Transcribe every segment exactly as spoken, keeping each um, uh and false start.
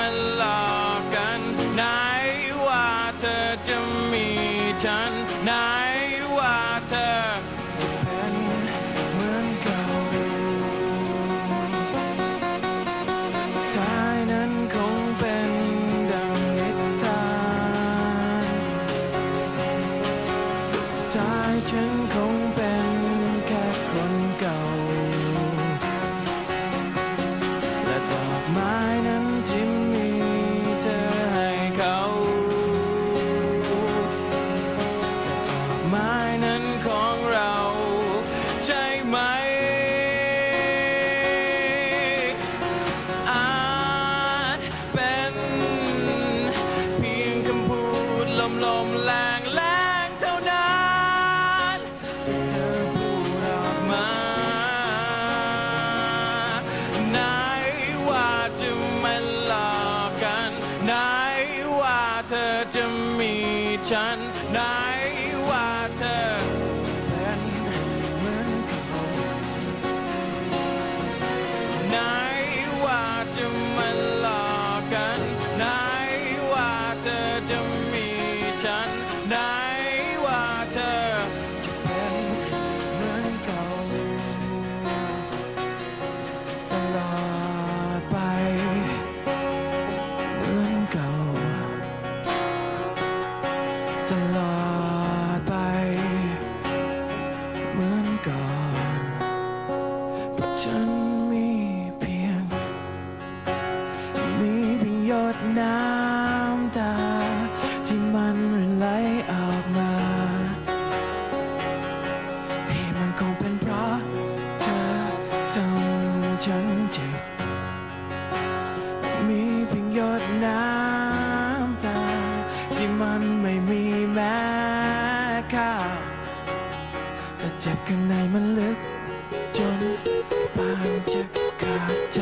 มาหลอกกันไหนว่าเธอจะมีฉันไหนว่าเธอจะเป็นเหมือนเก่าสุดท้ายนั้นคงเป็นดังนิทานสุดท้ายฉันคงเป็นแค่คนเก่าและดอกไม้นั้นที่มีเธอให้เขาแต่ดอกไม้นั้นของเราใช่ไหมอาจเป็นเพียงคำพูดลมๆแรงๆเท่านั้นที่เธอพูดออกมาไหนว่าจะมาหลอกกันไหนว่าเธอจะมีฉันไหนว่าเธอจะเป็นเหมือนเก่าไหนว่าจะมาหลอกกันไหนว่าเธอจะมีฉันไหนว่าเธอจะเป็นเหมือนเก่าตลอดไปเหมือนเก่าตลอดไปเหมือนก่อนเพราะฉันมีเพียงมีเพียงหยดน้ำตาที่มันไหลออกมาที่มันคงเป็นเพราะเธอทำฉันเจ็บมีเพียงหยดน้ำตาที่มันไม่มีแม้ค่าจะเจ็บข้างในมันลึกจนปานจะขาดใจ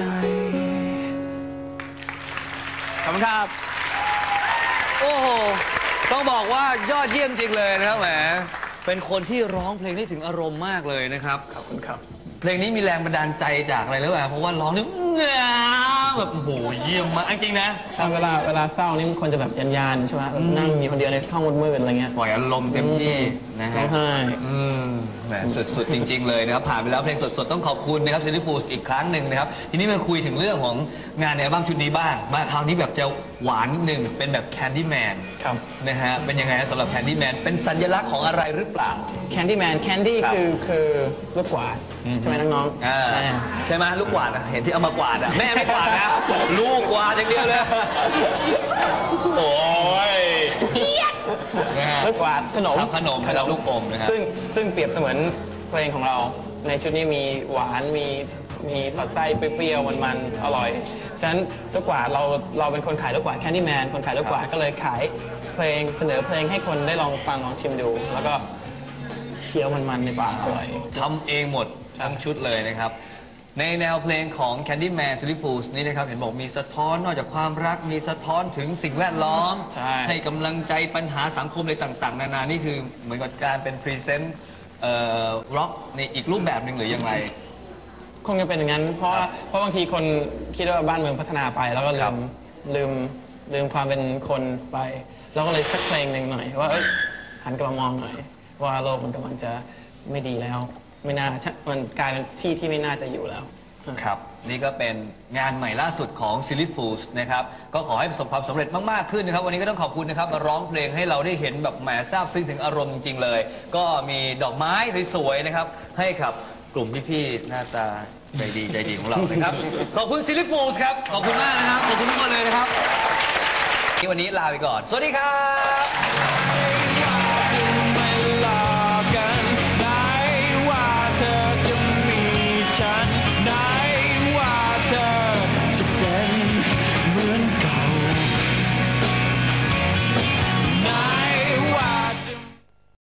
ขอบคุณครับโอ้โหต้องบอกว่ายอดเยี่ยมจริงเลยนะครับแหมเป็นคนที่ร้องเพลงได้ถึงอารมณ์มากเลยนะครับขอบคุณครับเพลงนี้มีแรงบันดาลใจจากอะไรหรือเปล่าเพราะว่าร้องนี่แบบโอ้โหเยี่ยมมากจริงๆนะตอนเวลาเวลาเศร้านี่มันคนจะแบบยันๆใช่ไหมแบบนั่งมีคนเดียวในห้องมืดๆอะไรเงี้ยปล่อยอารมณ์เต็มที่นะร้อฮะงไห้อืมแหมสุดๆจริงๆเลยนะครับผ่านไปแล้วเพลงสดๆต้องขอบคุณนะครับซิลลี่ฟูลส์อีกครั้งหนึ่งนะครับทีนี้มาคุยถึงเรื่องของงานในอัลบั้มชุดนี้บ้างมาคราวนี้แบบจะหวานนิดนึงเป็นแบบแคนดี้แมนครับนะฮะเป็นยังไงสำหรับแคนดี้แมนเป็นสัญลักษณ์ของอะไรหรือเปล่าแคนดี้แมนแคนดี้ครับคือคือลูกกวาดอืมใช่ไหมน้องอ่าๆอ่าใช่ไหมลูกกวาดอะเห็นที่เอามากวาดอะแม่ไม่กวาดนะลูกกวาดอย่างเดียวเลยโอ้ยนะฮะลูกกวาดขนมครับขนมแล้วลูกอมนะครับซึ่งซึ่งเปรียบเสมือนเพลงของเราในชุดนี้มีหวานมีมีสอดไส้เปรี้ยวๆมันๆอร่อยฉะนั้นลูกกวาดเราเราเป็นคนขายลูกกวาดแคนดี้แมนคนขายลูกกวาดก็เลยขายเพลงเสนอเพลงให้คนได้ลองฟังลองชิมดู แล้วก็เคี้ยวมันๆในปากอร่อยทำเองหมดทั้งชุดเลยนะครับในแนวเพลงของ Candyman Silly Fools นี่นะครับเห็นบอกมีสะท้อนนอกจากความรักมีสะท้อนถึงสิ่งแวดล้อมใช่ให้กำลังใจปัญหาสังคมอะไรต่างๆ นานานี่คือเหมือนกับการเป็นพรีเซนต์ร็อกในอีกรูปแบบหนึ่งหรือยังไงคงจะเป็นอย่างนั้นเพราะครับเพราะบางทีคนคิดว่าบ้านเมืองพัฒนาไป แล้วก็คลืรับมลืมลืมความเป็นคนไปเราก็เลยสักเพลงหนึ่งหน่อยว่าเอ้ยหันกลับมามองหน่อย ว่าโลกมันกำลังจะไม่ดีแล้ว ไม่น่ามันกลายเป็นที่ที่ไม่น่าจะอยู่แล้วครับนี่ก็เป็นงานใหม่ล่าสุดของ Silly Fools นะครับก็ขอให้ประสบความสำเร็จมากๆขึ้นนะครับวันนี้ก็ต้องขอบคุณนะครับมาร้องเพลงให้เราได้เห็นแบบแหมซาบซึ้งถึงอารมณ์จริงๆเลย ก็มีดอกไม้สวยๆนะครับให้กับกลุ่มพี่ๆหน้าตาใจดีใจดีของเรานะครับ ขอบคุณ Silly Fools ครับขอบคุณมากนะครับขอบคุณทุกคนเลยนะครับวันนี้ลาไปก่อนสวัสดีครับ